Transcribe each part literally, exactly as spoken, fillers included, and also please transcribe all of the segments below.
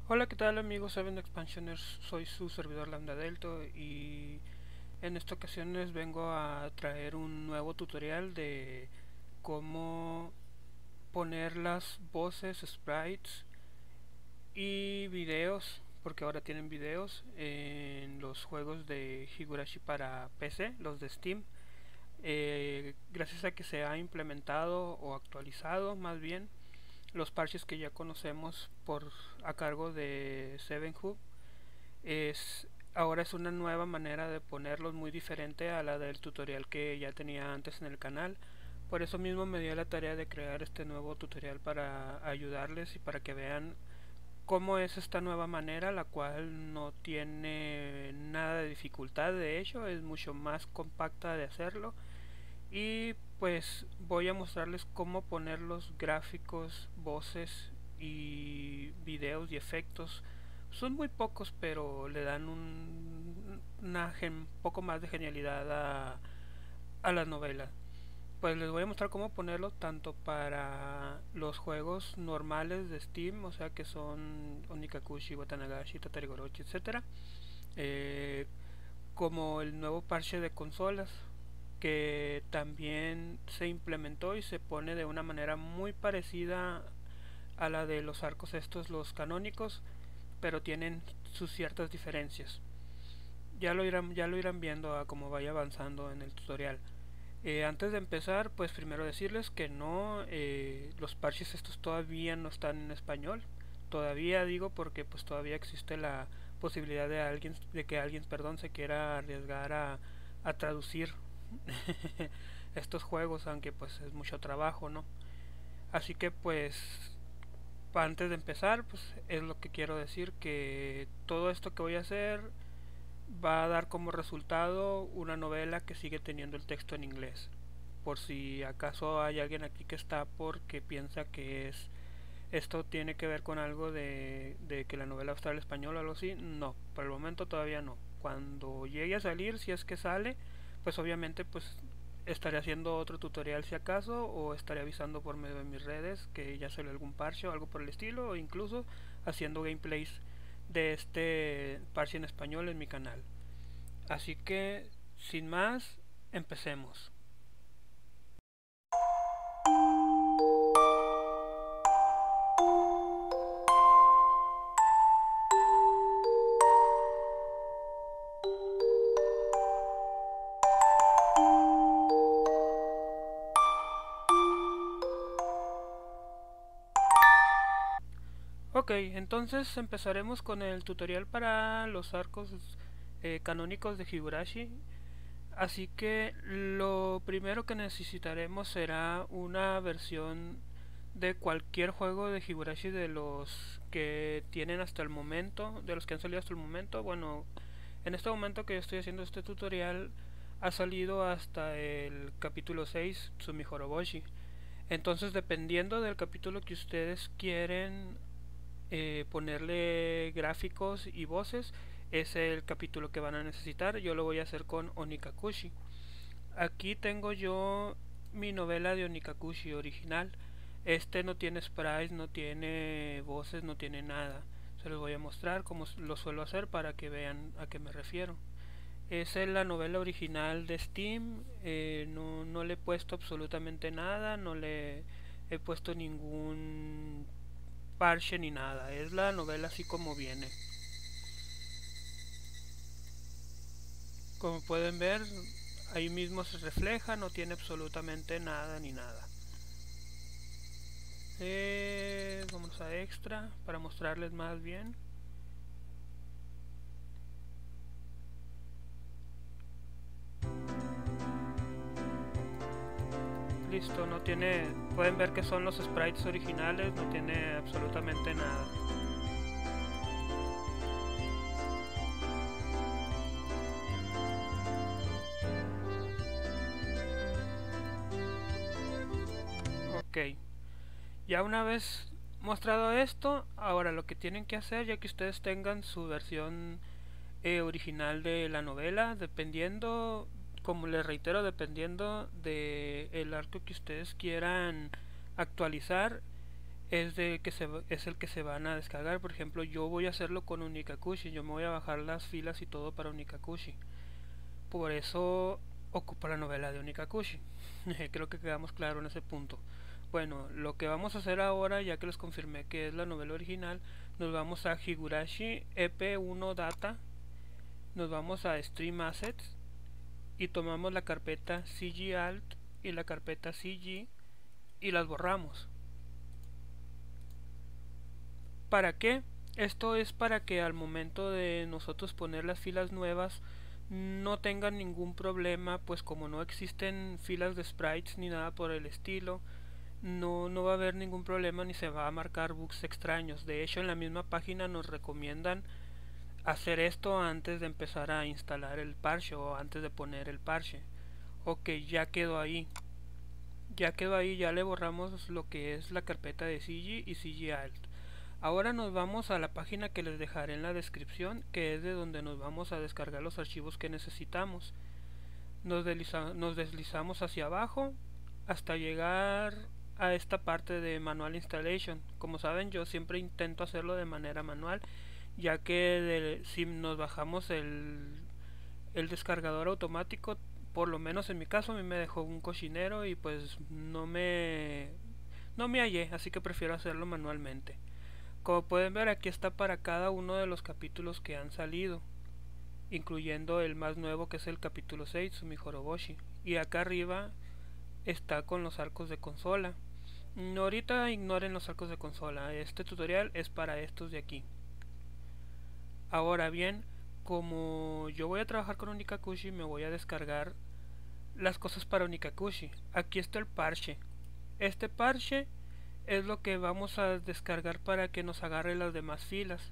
Hola, ¿qué tal amigos Seven Expansioners? Soy su servidor Lambda Delto y en esta ocasión les vengo a traer un nuevo tutorial de cómo poner las voces, sprites y videos, porque ahora tienen videos en los juegos de Higurashi para P C, los de Steam. Eh, gracias a que se ha implementado o actualizado más bien los parches que ya conocemos por a cargo de Seven Hub, es ahora es una nueva manera de ponerlos muy diferente a la del tutorial que ya tenía antes en el canal. Por eso mismo me dio la tarea de crear este nuevo tutorial para ayudarles y para que vean cómo es esta nueva manera, la cual no tiene nada de dificultad. De hecho es mucho más compacta de hacerlo, y pues voy a mostrarles cómo poner los gráficos, voces y videos y efectos. Son muy pocos, pero le dan un una gen, poco más de genialidad a, a las novelas. Pues les voy a mostrar cómo ponerlo tanto para los juegos normales de Steam, o sea que son Onikakushi, Watanagashi, Tatarigorochi, etcétera, eh, como el nuevo parche de consolas, que también se implementó y se pone de una manera muy parecida a la de los arcos estos, los canónicos, pero tienen sus ciertas diferencias. Ya lo irán, ya lo irán viendo a como vaya avanzando en el tutorial. Eh, antes de empezar, pues primero decirles que no, eh, los parches estos todavía no están en español. Todavía digo porque pues todavía existe la posibilidad de alguien, de que alguien, perdón, se quiera arriesgar a, a traducir estos juegos, aunque pues es mucho trabajo, ¿no? Así que pues antes de empezar, pues es lo que quiero decir, que todo esto que voy a hacer va a dar como resultado una novela que sigue teniendo el texto en inglés. Por si acaso hay alguien aquí que está porque piensa que es esto tiene que ver con algo de, de que la novela va a estar en español o algo así, no, por el momento todavía no. Cuando llegue a salir, si es que sale, pues obviamente pues estaré haciendo otro tutorial si acaso, o estaré avisando por medio de mis redes que ya sale algún parche o algo por el estilo, o incluso haciendo gameplays de este parche en español en mi canal. Así que, sin más, empecemos. Ok, entonces empezaremos con el tutorial para los arcos eh, canónicos de Higurashi. Así que lo primero que necesitaremos será una versión de cualquier juego de Higurashi de los que tienen hasta el momento, de los que han salido hasta el momento. Bueno, en este momento que yo estoy haciendo este tutorial ha salido hasta el capítulo seis, Tsumi Horoboshi. Entonces, dependiendo del capítulo que ustedes quieren eh, ponerle gráficos y voces, es el capítulo que van a necesitar. Yo lo voy a hacer con Onikakushi. Aquí tengo yo mi novela de Onikakushi original. Este no tiene sprites, no tiene voces, no tiene nada. Se los voy a mostrar como lo suelo hacer para que vean a qué me refiero. Esa es la novela original de Steam. Eh, no, no le he puesto absolutamente nada, no le he puesto ningún parche ni nada. Es la novela así como viene. Como pueden ver, ahí mismo se refleja, no tiene absolutamente nada ni nada. Eh, vamos a extra para mostrarles más bien. Listo, no tiene, pueden ver que son los sprites originales, no tiene absolutamente nada. Ok, ya una vez mostrado esto, ahora lo que tienen que hacer, ya que ustedes tengan su versión eh, original de la novela, dependiendo, como les reitero, dependiendo de el arco que ustedes quieran actualizar, es de que se es el que se van a descargar. Por ejemplo, yo voy a hacerlo con Unikakushi, yo me voy a bajar las filas y todo para Unikakushi. Por eso ocupa la novela de Unikakushi. Creo que quedamos claros en ese punto. Bueno, lo que vamos a hacer ahora, ya que les confirmé que es la novela original, nos vamos a Higurashi E P uno Data, nos vamos a Stream Assets y tomamos la carpeta C G Alt y la carpeta C G y las borramos. ¿Para qué? Esto es para que al momento de nosotros poner las filas nuevas no tengan ningún problema, pues como no existen filas de sprites ni nada por el estilo, no, no va a haber ningún problema ni se va a marcar bugs extraños. De hecho, en la misma página nos recomiendan hacer esto antes de empezar a instalar el parche o antes de poner el parche. Ok, ya quedó ahí. Ya quedó ahí, ya le borramos lo que es la carpeta de C G y C G Alt. Ahora nos vamos a la página que les dejaré en la descripción, que es de donde nos vamos a descargar los archivos que necesitamos. Nos, desliza, nos deslizamos hacia abajo hasta llegar a esta parte de Manual Installation. Como saben, yo siempre intento hacerlo de manera manual, ya que de, si nos bajamos el, el descargador automático, por lo menos en mi caso, a mí me dejó un cochinero y pues no me, no me hallé, así que prefiero hacerlo manualmente. Como pueden ver, aquí está para cada uno de los capítulos que han salido, incluyendo el más nuevo, que es el capítulo seis, Sumi Horoboshi. Y acá arriba está con los arcos de consola. No, ahorita ignoren los arcos de consola, este tutorial es para estos de aquí. Ahora bien, como yo voy a trabajar con Unikakushi, me voy a descargar las cosas para Unikakushi. Aquí está el parche. Este parche es lo que vamos a descargar para que nos agarre las demás filas.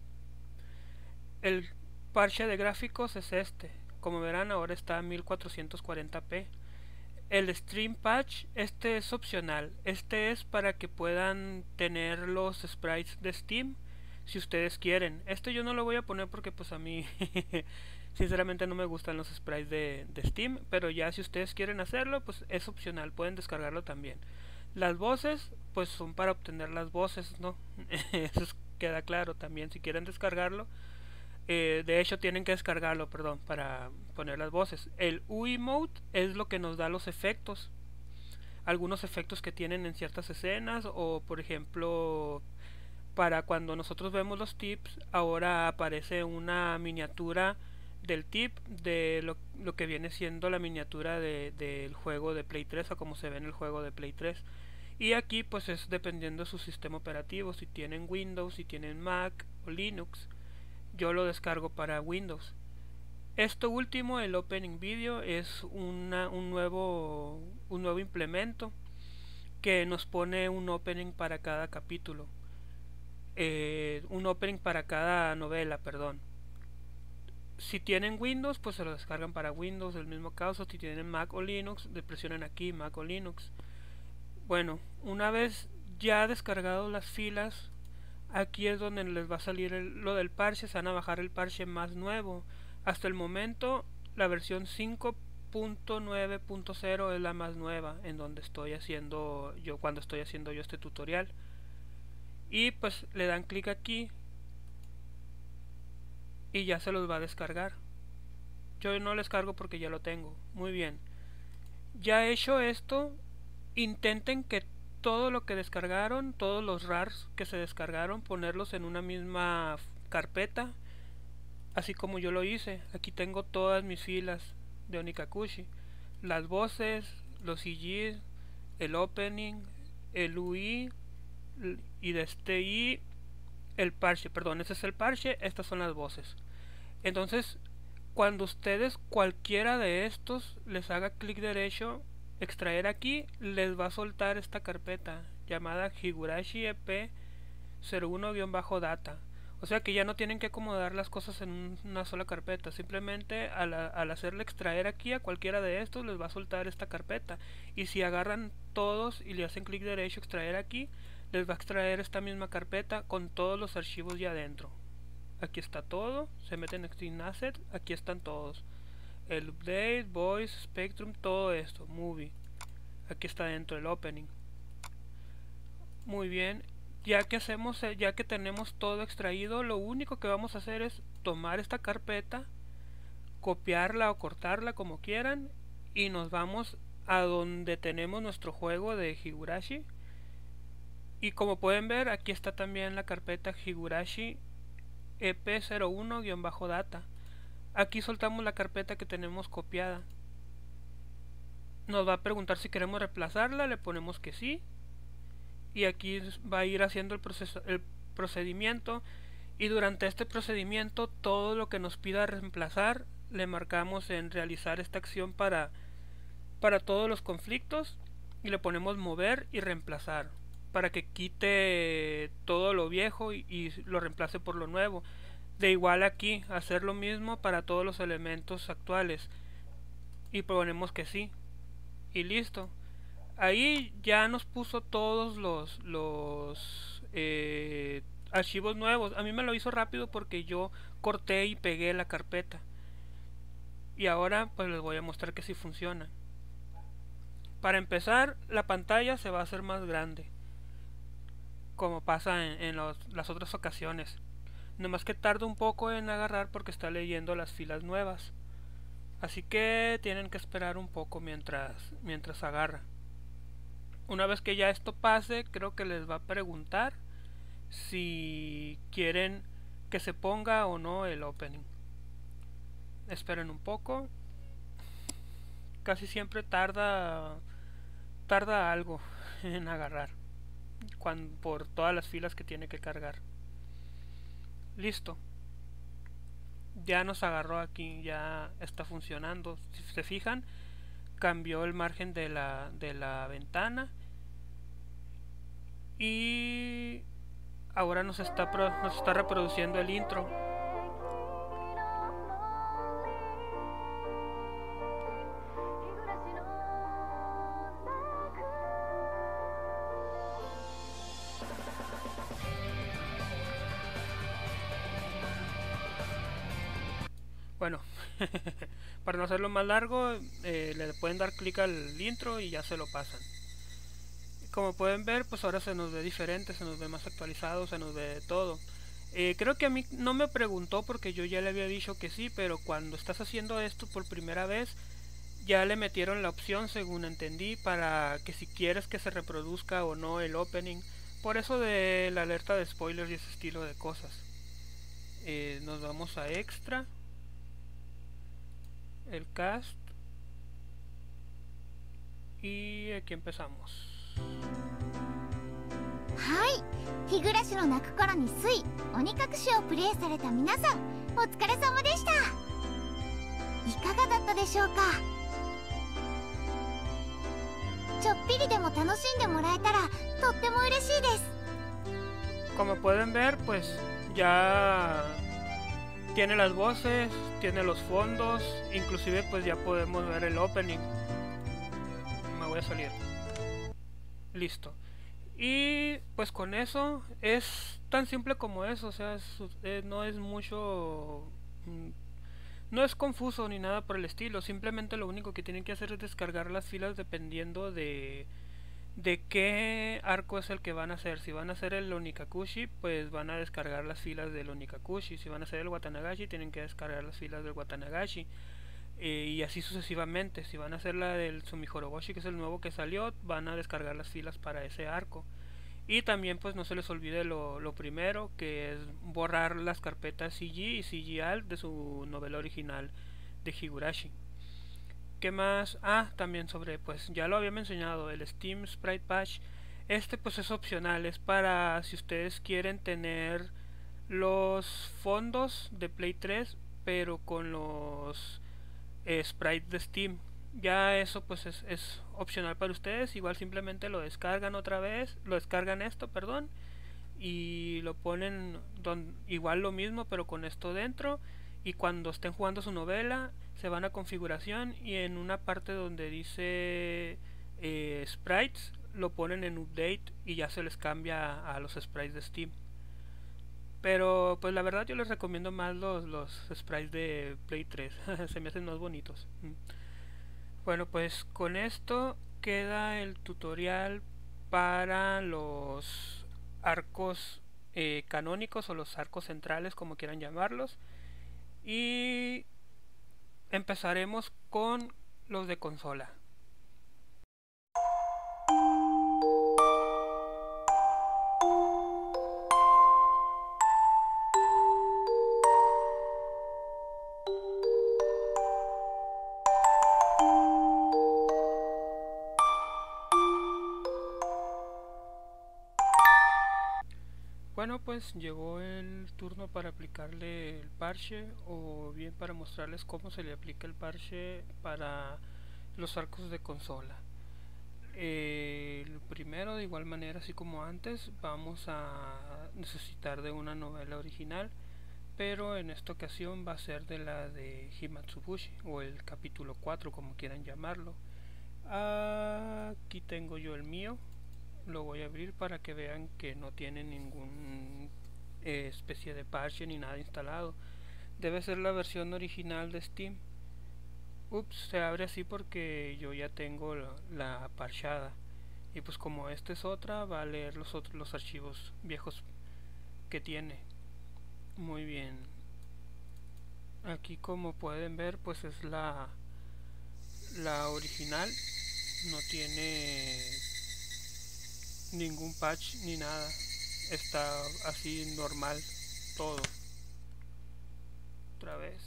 El parche de gráficos es este. Como verán, ahora está a mil cuatrocientos cuarenta p. El Stream Patch, este es opcional. Este es para que puedan tener los sprites de Steam si ustedes quieren. Este yo no lo voy a poner porque pues a mí sinceramente no me gustan los sprites de, de Steam, pero ya si ustedes quieren hacerlo, pues es opcional, pueden descargarlo también. Las voces, pues son para obtener las voces, ¿no? Eso queda claro también, si quieren descargarlo. Eh, de hecho tienen que descargarlo, perdón, para poner las voces. El U I Mode es lo que nos da los efectos. Algunos efectos que tienen en ciertas escenas, o por ejemplo, para cuando nosotros vemos los tips, ahora aparece una miniatura del tip de lo, lo que viene siendo la miniatura de, del juego de Play tres, o como se ve en el juego de Play tres. Y aquí pues es dependiendo de su sistema operativo, si tienen Windows, si tienen Mac o Linux. Yo lo descargo para Windows. Esto último, el Opening Video, es una, un nuevo un nuevo implemento que nos pone un opening para cada capítulo, eh, un opening para cada novela, perdón. Si tienen Windows, pues se lo descargan para Windows, el mismo caso. Si tienen Mac o Linux, le presionan aquí Mac o Linux. Bueno, una vez ya descargado las filas, aquí es donde les va a salir el, lo del parche. Se van a bajar el parche más nuevo. Hasta el momento la versión cinco punto nueve punto cero es la más nueva, en donde estoy haciendo yo cuando estoy haciendo yo este tutorial. Y pues le dan clic aquí y ya se los va a descargar. Yo no les cargo porque ya lo tengo. Muy bien, ya hecho esto, intenten que todo lo que descargaron, todos los rars que se descargaron, ponerlos en una misma carpeta, así como yo lo hice. Aquí tengo todas mis filas de Unikakushi, las voces, los C Gs, el opening, el U I y de este I el parche, perdón, ese es el parche, estas son las voces. Entonces, cuando ustedes cualquiera de estos les haga clic derecho, extraer aquí, les va a soltar esta carpeta llamada Higurashi E P cero uno data. O sea que ya no tienen que acomodar las cosas en una sola carpeta. Simplemente al, al hacerle extraer aquí a cualquiera de estos, les va a soltar esta carpeta. Y si agarran todos y le hacen clic derecho, extraer aquí, les va a extraer esta misma carpeta con todos los archivos ya adentro. Aquí está todo, se meten en Stream Asset, aquí están todos. El update, voice, spectrum, todo esto, movie. Aquí está dentro el opening. Muy bien, ya que hacemos, eh, ya que tenemos todo extraído, lo único que vamos a hacer es tomar esta carpeta, copiarla o cortarla como quieran, y nos vamos a donde tenemos nuestro juego de Higurashi. Y como pueden ver, aquí está también la carpeta Higurashi E P cero uno-data. Aquí soltamos la carpeta que tenemos copiada. Nos va a preguntar si queremos reemplazarla, le ponemos que sí. Y aquí va a ir haciendo el, proceso, el procedimiento. Y durante este procedimiento, todo lo que nos pida reemplazar, le marcamos en realizar esta acción para, para todos los conflictos. Y le ponemos mover y reemplazar, para que quite todo lo viejo y, y lo reemplace por lo nuevo. De igual aquí, hacer lo mismo para todos los elementos actuales. Y ponemos que sí. Y listo. Ahí ya nos puso todos los, los eh, archivos nuevos. A mí me lo hizo rápido porque yo corté y pegué la carpeta. Y ahora pues les voy a mostrar que sí funciona. Para empezar, la pantalla se va a hacer más grande, como pasa en, en los, las otras ocasiones. Nomás que tarda un poco en agarrar porque está leyendo las filas nuevas. Así que tienen que esperar un poco mientras, mientras agarra. Una vez que ya esto pase, creo que les va a preguntar si quieren que se ponga o no el opening. Esperen un poco. Casi siempre tarda tarda algo en agarrar, cuando, por todas las filas que tiene que cargar. Listo. Ya nos agarró aquí, ya está funcionando. Si se fijan, cambió el margen de la, de la ventana. Y ahora nos está, pro, nos está reproduciendo el intro. Bueno, para no hacerlo más largo, eh, le pueden dar clic al intro y ya se lo pasan. Como pueden ver, pues ahora se nos ve diferente, se nos ve más actualizado, se nos ve todo. Eh, creo que a mí no me preguntó porque yo ya le había dicho que sí, pero cuando estás haciendo esto por primera vez, ya le metieron la opción, según entendí, para que si quieres que se reproduzca o no el opening. Por eso de la alerta de spoilers y ese estilo de cosas. Eh, nos vamos a extra, el cast, y aquí empezamos. はい、日暮の泣く頃に水鬼隠しをプレイされた皆さん、お疲れ様でした。いかがだったでしょうか。ちょっぴりでも楽しんでもらえたらとっても嬉しいです。 Como pueden ver, pues ya tiene las voces, tiene los fondos, inclusive pues ya podemos ver el opening. Me voy a salir. Listo. Y pues con eso es tan simple como eso, o sea, es, eh, no es mucho, no es confuso ni nada por el estilo. Simplemente lo único que tienen que hacer es descargar las filas dependiendo de de qué arco es el que van a hacer. Si van a hacer el Onikakushi, pues van a descargar las filas del Onikakushi. Si van a hacer el Watanagashi, tienen que descargar las filas del Watanagashi. Eh, y así sucesivamente. Si van a hacer la del Sumihoroboshi, que es el nuevo que salió, van a descargar las filas para ese arco. Y también pues no se les olvide lo, lo primero, que es borrar las carpetas C G y C G Alt de su novela original de Higurashi. ¿Qué más? Ah, también sobre, pues ya lo había mencionado, el Steam Sprite Patch. Este pues es opcional, es para si ustedes quieren tener los fondos de Play tres, pero con los eh, sprites de Steam. Ya eso pues es, es opcional para ustedes. Igual simplemente lo descargan otra vez, lo descargan esto, perdón, y lo ponen don, igual lo mismo, pero con esto dentro. Y cuando estén jugando su novela, se van a configuración y en una parte donde dice eh, sprites, lo ponen en update y ya se les cambia a, a los sprites de Steam. Pero pues la verdad yo les recomiendo más los, los sprites de Play tres. Se me hacen más bonitos. Bueno, pues con esto queda el tutorial para los arcos eh, canónicos o los arcos centrales, como quieran llamarlos, y empezaremos con los de consola. Bueno, pues llegó el turno para aplicarle el parche, o bien para mostrarles cómo se le aplica el parche para los arcos de consola. Eh, el primero, de igual manera, así como antes, vamos a necesitar de una novela original, pero en esta ocasión va a ser de la de Himatsubushi, o el capítulo cuatro, como quieran llamarlo. Aquí tengo yo el mío. Lo voy a abrir para que vean que no tiene ningún eh, especie de parche ni nada instalado. Debe ser la versión original de Steam. Ups, se abre así porque yo ya tengo la, la parchada. Y pues como esta es otra, va a leer los otros los archivos viejos que tiene. Muy bien. Aquí, como pueden ver, pues es la la original. No tiene ningún patch ni nada, está así normal todo. Otra vez.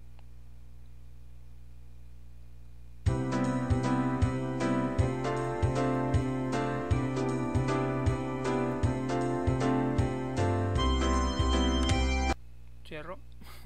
Cierro.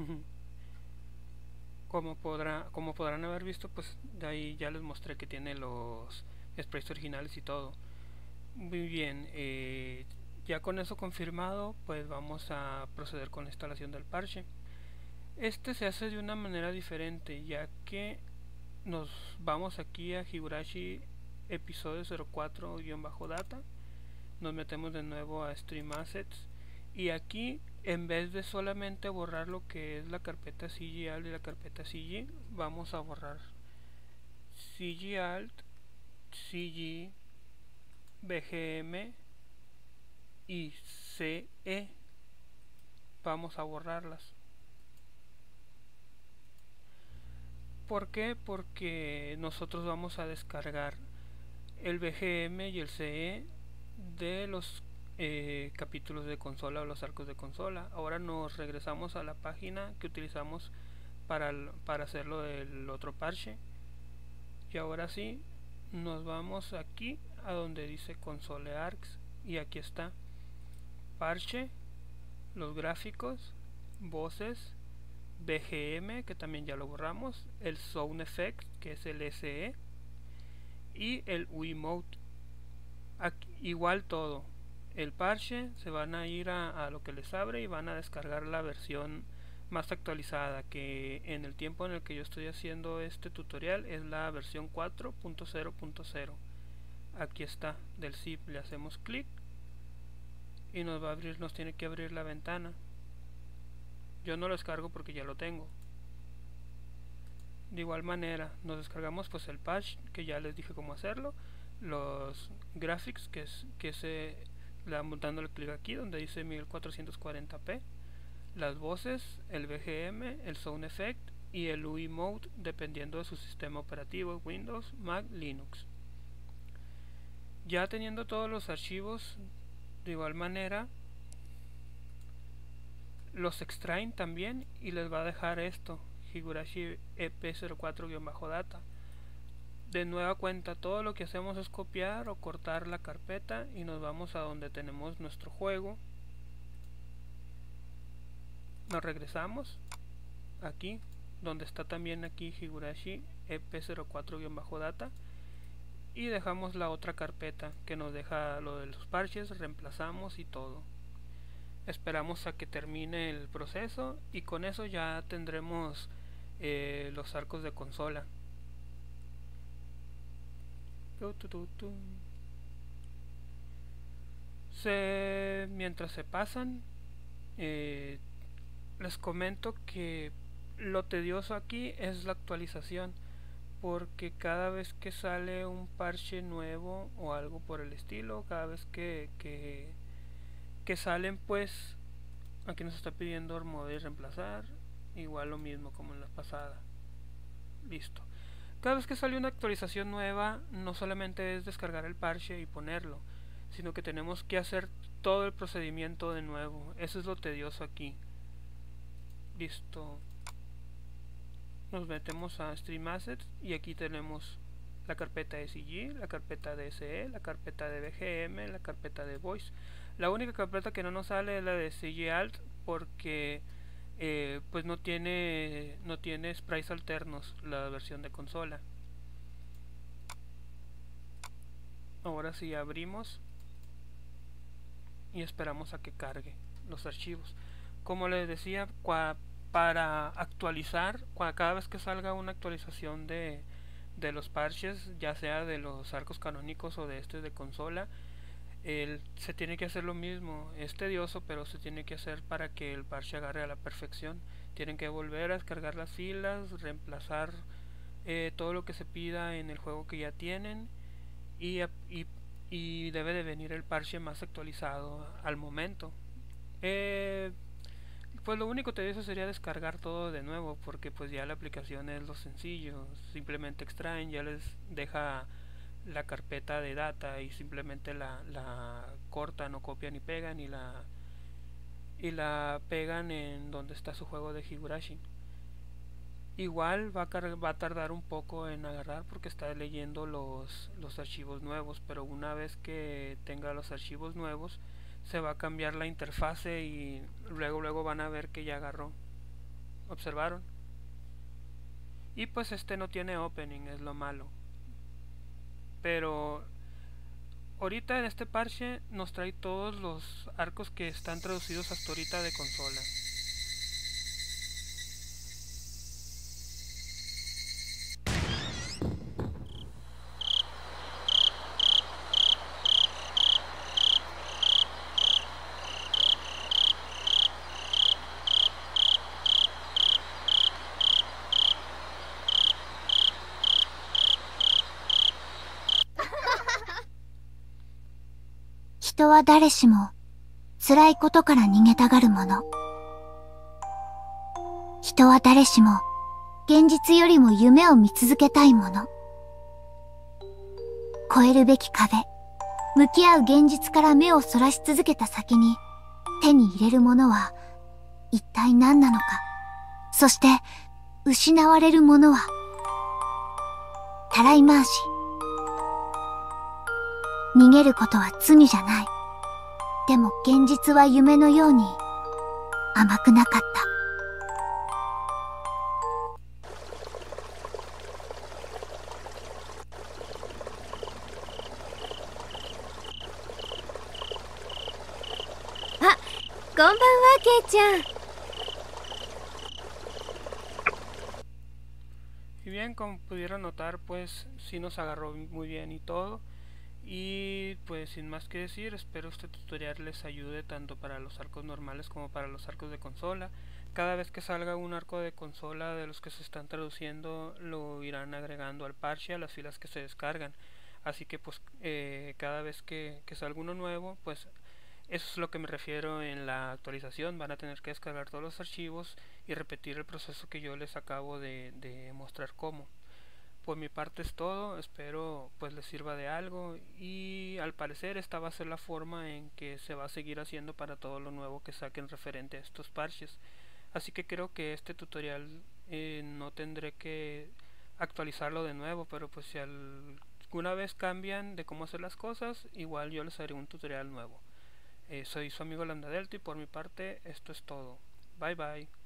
como podrá como podrán haber visto, pues de ahí ya les mostré que tiene los sprites originales y todo. Muy bien, eh, ya con eso confirmado, pues vamos a proceder con la instalación del parche. Este se hace de una manera diferente, ya que nos vamos aquí a Higurashi episodio cero cuatro data, nos metemos de nuevo a Stream Assets, y aquí, en vez de solamente borrar lo que es la carpeta C G Alt y la carpeta C G, vamos a borrar C G Alt, C G, B G M y C E. Vamos a borrarlas. ¿Por qué? Porque nosotros vamos a descargar el B G M y el C E de los eh, capítulos de consola o los arcos de consola. Ahora nos regresamos a la página que utilizamos para, para hacerlo del otro parche. Y ahora sí, nos vamos aquí a donde dice console arcs, y aquí está parche, los gráficos, voces, B G M, que también ya lo borramos, el sound effect, que es el S E, y el Wiimote. Aquí, igual todo. El parche, se van a ir a, a lo que les abre y van a descargar la versión más actualizada, que en el tiempo en el que yo estoy haciendo este tutorial es la versión cuatro punto cero punto cero. Aquí está, del zip, le hacemos clic y nos va a abrir, nos tiene que abrir la ventana. Yo no lo descargo porque ya lo tengo. De igual manera, nos descargamos pues el patch, que ya les dije cómo hacerlo, los graphics, que es que se le damos dándole clic aquí donde dice mil cuatrocientos cuarenta p, las voces, el B G M, el sound effect y el Wiimote, dependiendo de su sistema operativo, Windows, Mac, Linux. Ya teniendo todos los archivos, de igual manera los extraen también y les va a dejar esto, Higurashi E P cero cuatro data. De nueva cuenta, todo lo que hacemos es copiar o cortar la carpeta y nos vamos a donde tenemos nuestro juego. Nos regresamos aquí donde está también aquí Higurashi E P cero cuatro data, y dejamos la otra carpeta que nos deja lo de los parches, reemplazamos y todo. Esperamos a que termine el proceso y con eso ya tendremos eh, los arcos de consola. Se, mientras se pasan, eh, les comento que lo tedioso aquí es la actualización, porque cada vez que sale un parche nuevo o algo por el estilo, cada vez que, que que salen, pues aquí nos está pidiendo remover y reemplazar, igual lo mismo como en la pasada. Listo. Cada vez que sale una actualización nueva, no solamente es descargar el parche y ponerlo, sino que tenemos que hacer todo el procedimiento de nuevo. Eso es lo tedioso aquí. Listo. Nos metemos a Stream Assets y aquí tenemos la carpeta S I G, la carpeta D S E, la carpeta de B G M, la carpeta de Voice. La única carpeta que no nos sale es la de C G Alt porque eh, pues no tiene no tiene sprites alternos la versión de consola. Ahora sí abrimos y esperamos a que cargue los archivos. Como les decía, para actualizar, cada vez que salga una actualización de, de los parches, ya sea de los arcos canónicos o de este de consola, el, se tiene que hacer lo mismo. Es tedioso, pero se tiene que hacer para que el parche agarre a la perfección. Tienen que volver a descargar las filas, reemplazar eh, todo lo que se pida en el juego que ya tienen y, y, y debe de venir el parche más actualizado al momento. Eh, pues lo único tedioso sería descargar todo de nuevo, porque pues ya la aplicación es lo sencillo. Simplemente extraen, ya les deja la carpeta de data y simplemente la, la cortan o copian y pegan y la y la pegan en donde está su juego de Higurashi. Igual va a, va a tardar un poco en agarrar porque está leyendo los, los archivos nuevos, pero una vez que tenga los archivos nuevos se va a cambiar la interfase y luego luego van a ver que ya agarró. ¿Observaron? Y pues este no tiene opening, es lo malo. Pero ahorita en este parche nos trae todos los arcos que están traducidos hasta ahorita de consola. Ritoは誰しも辛いことから逃げたがるもの。人は誰しも現実よりも夢を見続けたいもの。越えるべき壁、向き合う現実から目をそらし続けた先に手に入れるものは一体何なのか。そして失われるものは。たらい回し。逃げることは罪じゃない。でも現実は夢のように甘くなかった。 あ、こんばんは、ケイちゃん。 Y bien, como pudieron notar, pues sí nos agarró muy bien y todo. Y pues sin más que decir, espero este tutorial les ayude tanto para los arcos normales como para los arcos de consola. Cada vez que salga un arco de consola de los que se están traduciendo, lo irán agregando al parche a las filas que se descargan. Así que pues eh, cada vez que, que salga uno nuevo, pues eso es lo que me refiero en la actualización. Van a tener que descargar todos los archivos y repetir el proceso que yo les acabo de, de mostrar cómo. Por mi parte es todo, espero pues les sirva de algo y al parecer esta va a ser la forma en que se va a seguir haciendo para todo lo nuevo que saquen referente a estos parches. Así que creo que este tutorial eh, no tendré que actualizarlo de nuevo, pero pues si alguna vez cambian de cómo hacer las cosas, igual yo les haré un tutorial nuevo. Eh, soy su amigo Lambda Delta y por mi parte esto es todo. Bye bye.